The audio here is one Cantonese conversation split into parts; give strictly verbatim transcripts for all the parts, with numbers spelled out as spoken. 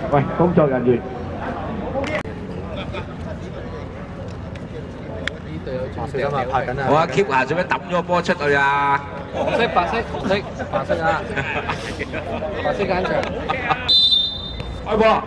喂，工作人員。 白色啊嘛，拍緊啊！ 我 keep 下做咩抌咗個波出去啊？ 紅色、白色、紅色、白色啊！白色間場。 開波。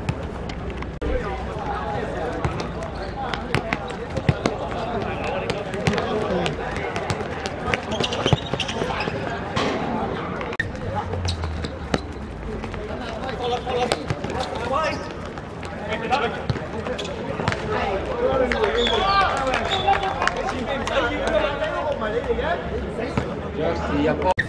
爵士入波。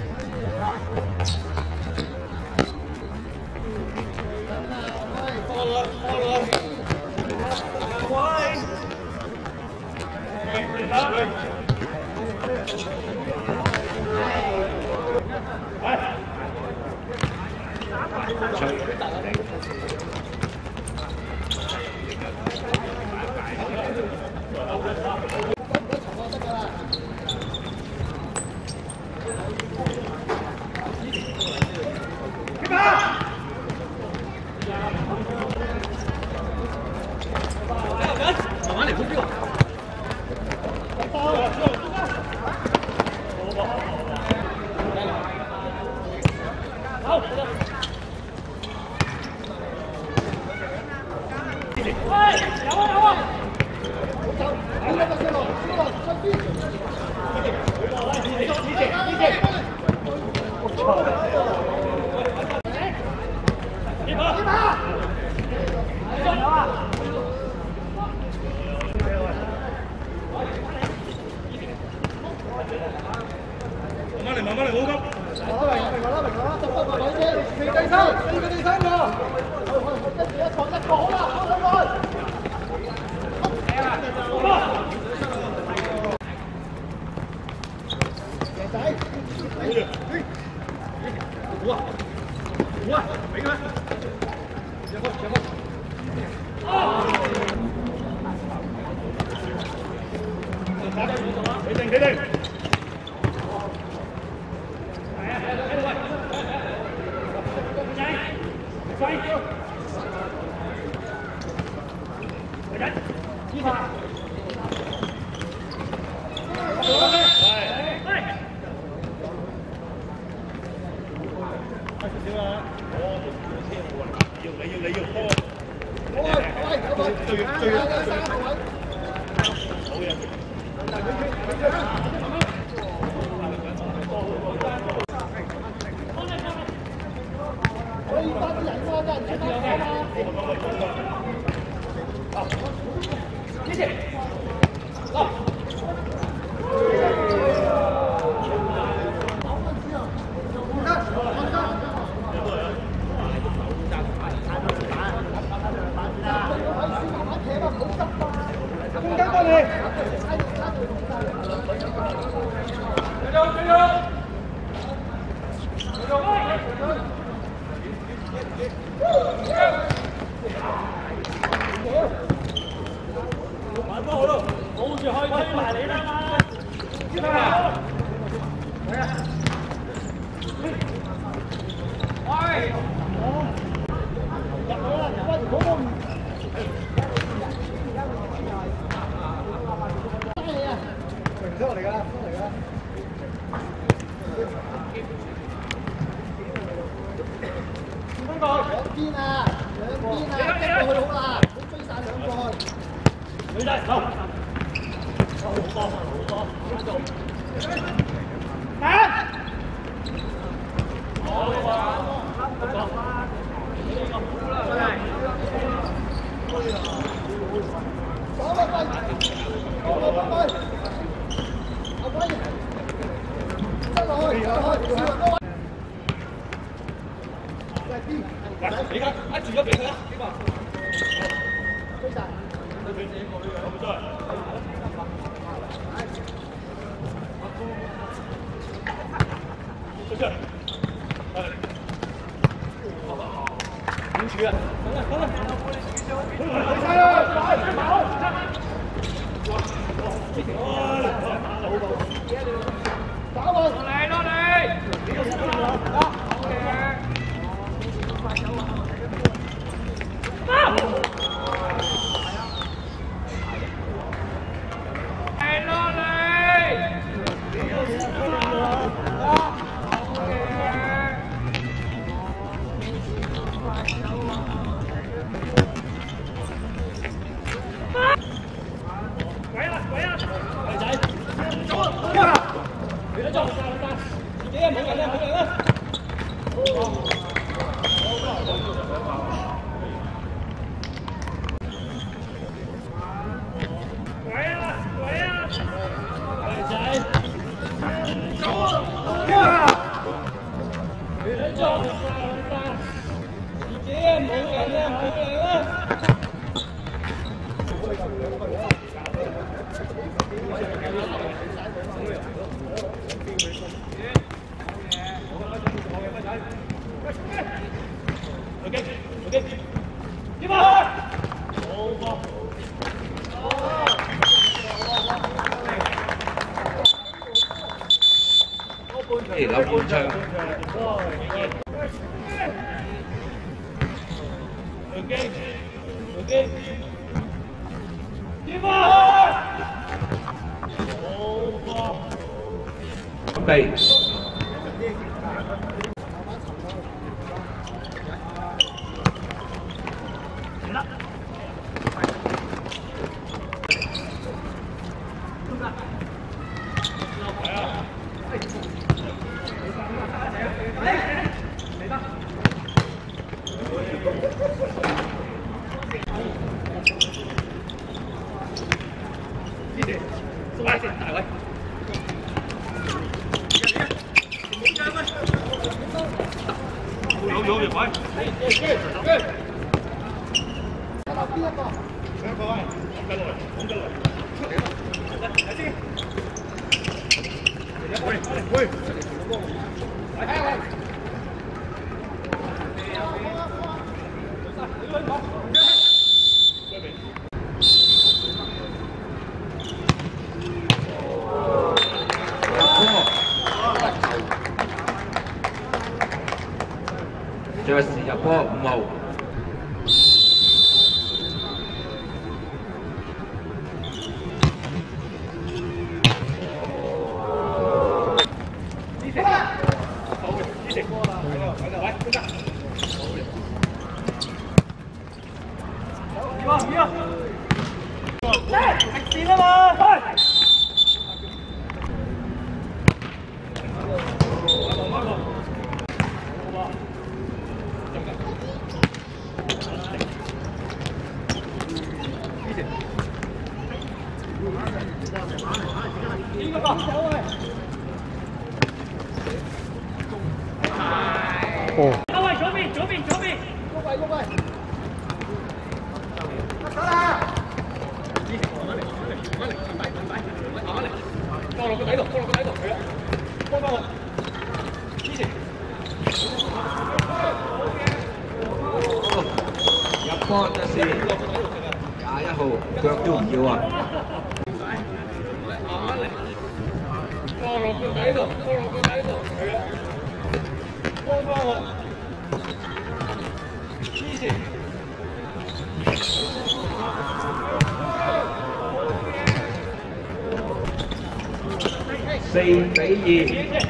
有半場。準備。爵士入波五號。 哦。右位左邊，左邊，左邊。喐位，喐位。得啦。慢慢嚟，慢慢嚟，慢慢嚟，慢慢嚟，慢慢嚟。放落個底度，放落個底度，係啊。幫幫我。支持。 入波爵士。廿一號腳都唔要啊！ 慢慢嚟。放落個底度，放落個底度，係啊。幫幫我。支持。 四比二。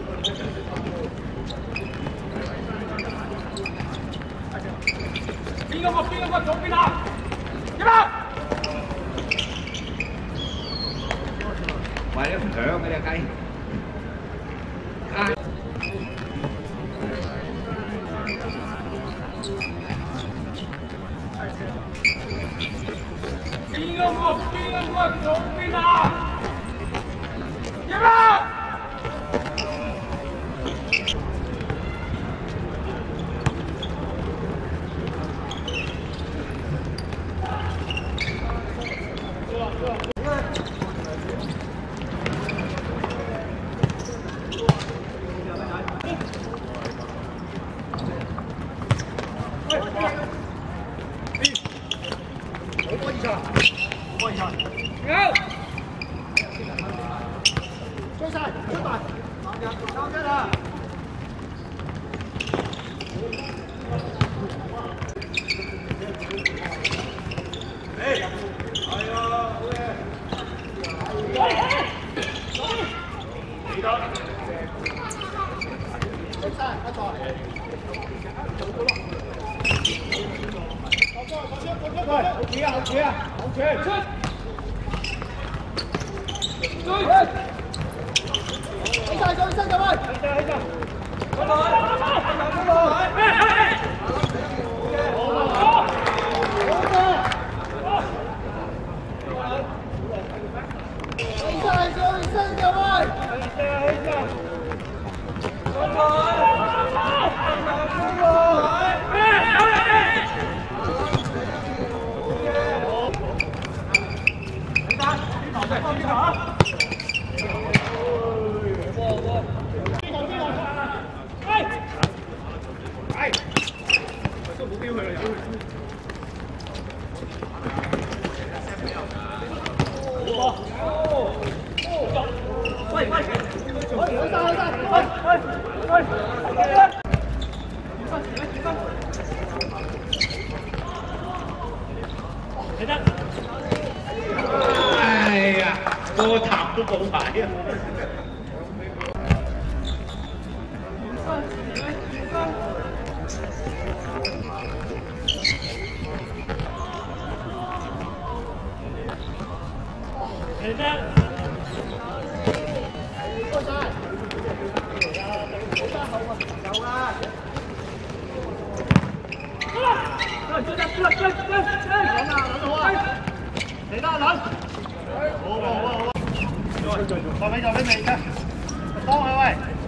邊個邊個左邊啊？點啊？ 喂，你唔響嘅隻雞。 邊個邊個左邊啊？點啊？追晒，出埋，交一啦！嚟，係啊，好嘢！記得，追晒，一錯。好過，好過，好過，好企啊，好企啊，好企，出！追！起晒，上身就位！起晒，起晒！快來！快來！哎哎哎！好啊！好啊！起晒，上身就位！起晒，起晒！快來！快來！快來！ 都冇牌啊！你得。 追追追追追！冷啊冷到啊！嚟啦冷！好好好好！再俾就俾你嘅，幫佢喂。